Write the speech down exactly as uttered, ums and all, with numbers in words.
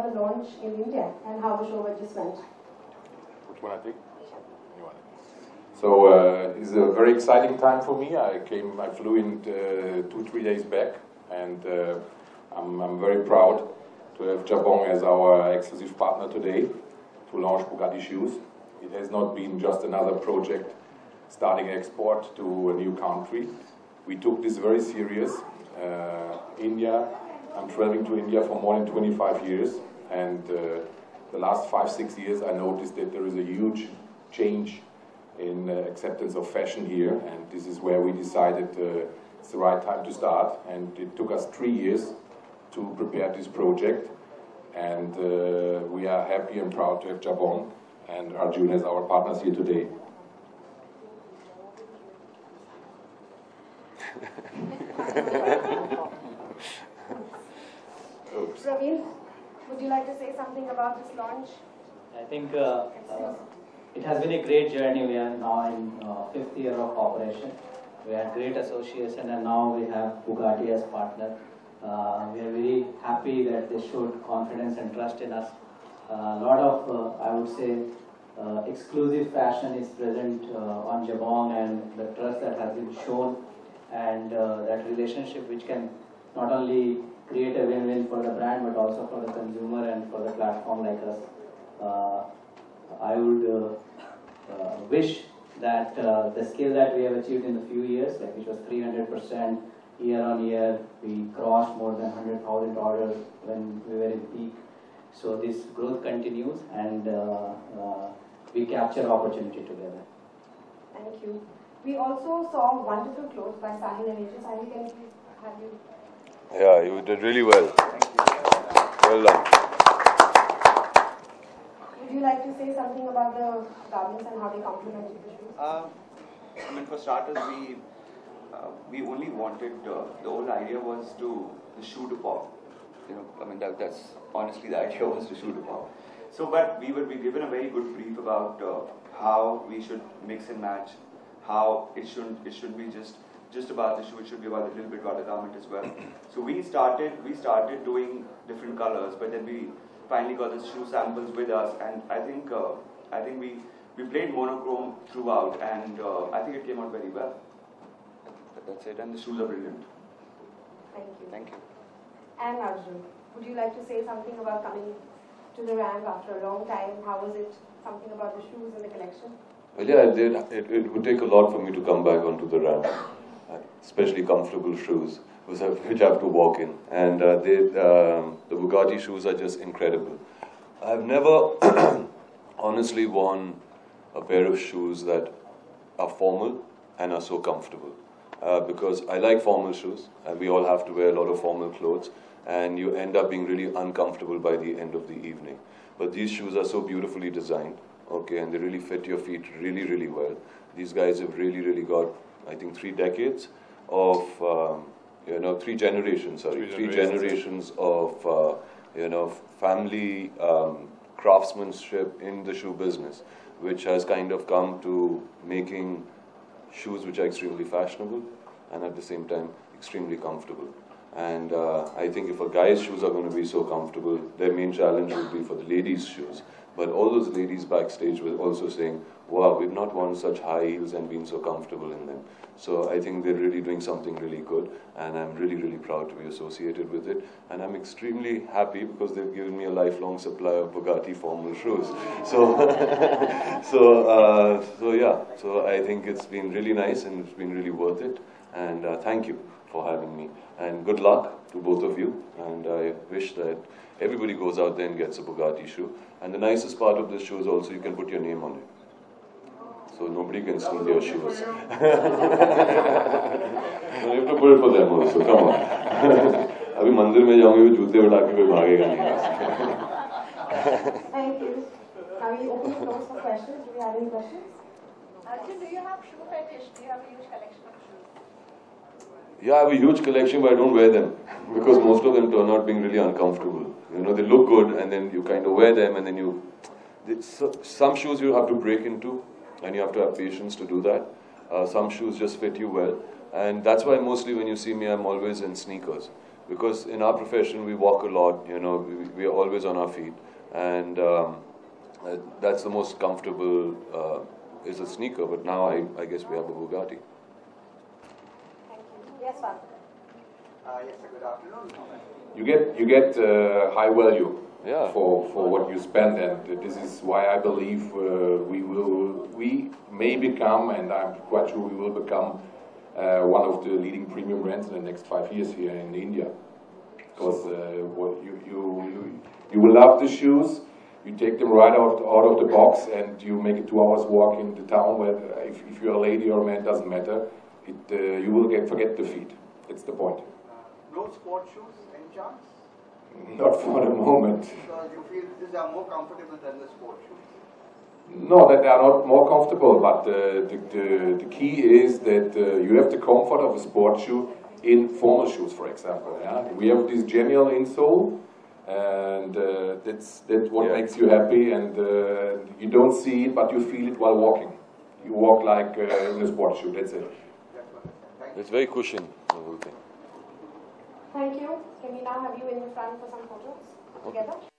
about the launch in India and how the show just went. Which one I think? Anyone. So uh, it's a very exciting time for me. I came, I flew in uh, two, three days back, and uh, I'm, I'm very proud to have Jabong as our exclusive partner today to launch Bugatti shoes. It has not been just another project starting export to a new country. We took this very serious. Uh, India, I'm traveling to India for more than twenty-five years, and uh, the last five, six years I noticed that there is a huge change in uh, acceptance of fashion here, and this is where we decided uh, it's the right time to start, and it took us three years to prepare this project, and uh, we are happy and proud to have Jabong and Arjun as our partners here today. Praveen, would you like to say something about this launch? I think uh, uh, it has been a great journey. We are now in uh, fifth year of operation. We had great association, and now we have Bugatti as partner. Uh, we are very happy that they showed confidence and trust in us. A uh, lot of, uh, I would say, uh, exclusive fashion is present uh, on Jabong, and the trust that has been shown, and uh, that relationship which can not only create a win-win for the brand but also for the consumer and for the platform like us. Uh, I would uh, uh, wish that uh, the scale that we have achieved in a few years, like which was three hundred percent year on year, we crossed more than one hundred thousand orders when we were in peak. So this growth continues, and uh, uh, we capture opportunity together. Thank you. We also saw wonderful clothes by Sahil and Arjun. Sahil, can you please have you? Yeah, you did really well. Thank you. Well done. Would you like to say something about the garments and how they complemented the shoes? Uh, I mean, for starters, we uh, we only wanted uh, the whole idea was to the shoe to pop. You know, I mean that that's honestly the idea was to shoe to pop. So, but we were we given a very good brief about uh, how we should mix and match, how it shouldn't it should be just just about the shoe. It should be about a little bit about the garment as well. So we started we started doing different colors, but then we finally got the shoe samples with us, and I think uh, I think we we played monochrome throughout, and uh, I think it came out very well. That's it, and the shoes are brilliant. Thank you. Thank you. And Arjun, would you like to say something about coming to the ramp after a long time? How was it? Something about the shoes and the collection? Well, yeah, it did. It, it would take a lot for me to come back onto the ramp, especially comfortable shoes, which I, which I have to walk in. And uh, they, um, the Bugatti shoes are just incredible. I've never honestly worn a pair of shoes that are formal and are so comfortable. Uh, because I like formal shoes, and we all have to wear a lot of formal clothes, and you end up being really uncomfortable by the end of the evening. But these shoes are so beautifully designed, okay, and they really fit your feet really, really well. These guys have really, really got, I think, three decades of, um, you know, three generations, sorry, three, three generations, generations of, uh, you know, family um, craftsmanship in the shoe business, which has kind of come to making shoes which are extremely fashionable and at the same time extremely comfortable. And uh, I think if a guy's shoes are going to be so comfortable, their main challenge would be for the ladies' shoes. But all those ladies backstage were also saying, wow, we've not worn such high heels and been so comfortable in them. So I think they're really doing something really good, and I'm really, really proud to be associated with it. And I'm extremely happy because they've given me a lifelong supply of Bugatti formal shoes. So, so, uh, so yeah, so I think it's been really nice and it's been really worth it. And uh, thank you for having me. And good luck to both of you. And I wish that everybody goes out there and gets a Bugatti shoe. And the nicest part of this shoe is also you can put your name on it. So nobody can steal your shoes. You have to put it for them also, come on. Abhi mandir mein jaunge, wo joote uta ke koi bhagega nahi. Thank you. Are we open the floor for questions? Do we have any questions? Arjun, do you have shoe fetish? Do you have a huge collection of shoes? Yeah, I have a huge collection, but I don't wear them because most of them turn out being really uncomfortable. You know, they look good, and then you kind of wear them, and then you. Some shoes you have to break into, and you have to have patience to do that. Uh, some shoes just fit you well, and that's why mostly when you see me, I'm always in sneakers, because in our profession we walk a lot, you know, we, we are always on our feet, and um, uh, that's the most comfortable uh, is a sneaker, but now I, I guess we have a Bugatti. Thank you. Yes, Father. Uh, yes, sir, good afternoon. You get you get uh, high value Yeah. for for what you spend, and this is why I believe uh, we will we may become, and I'm quite sure we will become uh, one of the leading premium brands in the next five years here in India. Because uh, what you you you you will love the shoes. You take them right out out of the box, and you make a two hours walk in the town. Where if, if you're a lady or a man, doesn't matter. It uh, you will get forget the feet. It's the point. Uh, no sport shoes, any chance? Not for the moment. Because you feel these are more comfortable than the sport shoes. No, that they are not more comfortable, but uh, the, the, the key is that uh, you have the comfort of a sport shoe in formal shoes, for example. Yeah? We have this genial insole, and uh, that's, that's what Yeah. makes you happy, and uh, you don't see it, but you feel it while walking. You walk like uh, in a sport shoe, that's it. That's what I said. Thank you. It's very cushioned, the whole thing. Thank you. Can we now have you in the front for some photos together?